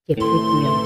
ก็บนิดเดียว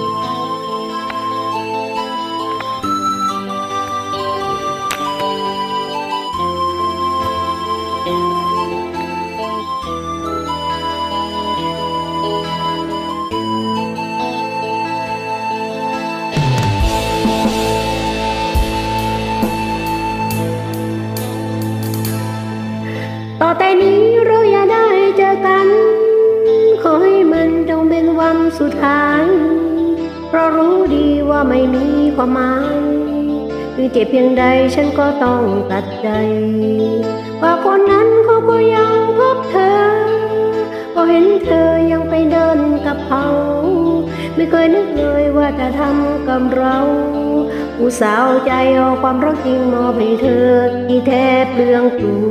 ต่อแต่นี้เราอย่าได้เจอกันขอให้มันจงเป็นวันสุดท้ายเพราะรู้ดีว่าไม่มีความหมายคือเจ็บเพียงใดฉันก็ต้องตัดใจว่าคนนั้นเขาก็ยังพบเธอก็เห็นเธอยังไปเดินกับเขาไม่เคยนึกเลยว่าจะทำกับเราผู้สาวใจเอาความรักจริงมอบให้เธอที่แทบเปลืองตัว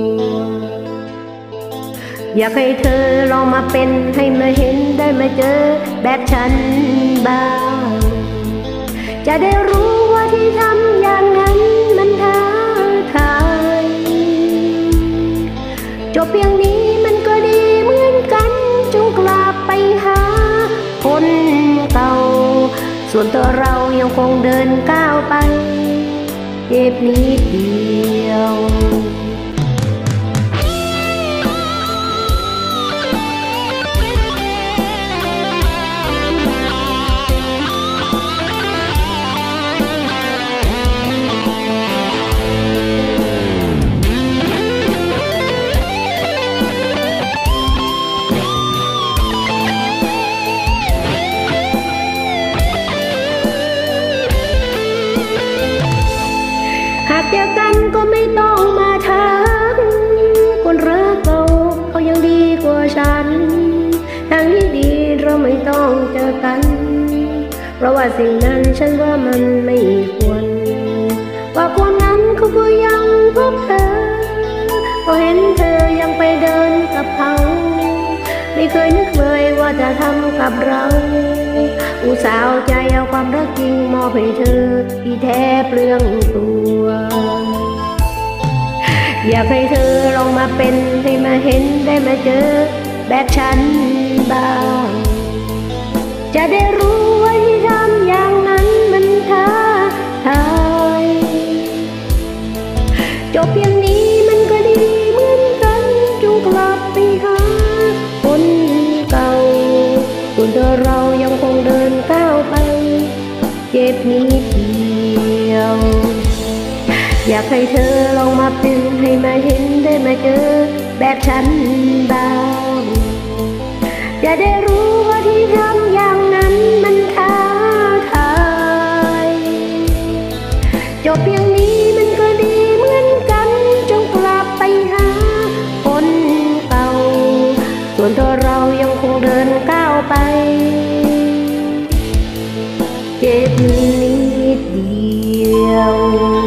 อยากให้เธอลองมาเป็นให้มาเห็นได้มาเจอแบบฉันบ้างจะได้รู้ว่าที่ทำอย่างนั้นมันท้าทายจบเพียงนี้มันก็ดีเหมือนกันจงกลับไปหาคนเก่าส่วนตัวเรายังคงเดินก้าวไปเจ็บนิดเดียวหากเจอกันก็ไม่ต้องมาทักคนรักเราเขายังดีกว่าฉันทางที่ดีเราไม่ต้องเจอกันเพราะว่าสิ่งนั้นฉันว่ามันไม่ควรว่าคนนั้นเขาก็ยังพบเธอก็เห็นเธอยังไปเดินกับเขาไม่เคยนึกเลยว่าจะทำกับเราอุตส่าห์ใจเอาความรักจริงมอบให้เธอที่แทบเปลืองตัวอยากให้เธอลองมาเป็นให้มาเห็นได้มาเจอแบบฉันบ้างจะได้รู้ว่าที่ทำอย่างนั้นมันท้าทายจบเพียงนี้มันก็ดีเหมือนกันจงกลับไปหาคนเก่าส่วนตัวเรายังคงเดินก้าวไปเจ็บนิดเดียวอยากให้เธอลองมาเป็นให้มาเห็นได้มาเจอแบบฉันบ้างจะได้รู้ว่าที่ทำอย่างนั้นมันท้าทายจบเพียงนี้มันก็ดีเหมือนกันจงกลับไปหาคนเก่าส่วนตัวเรายังคงเดินก้าวไปเจ็บนิดเดียว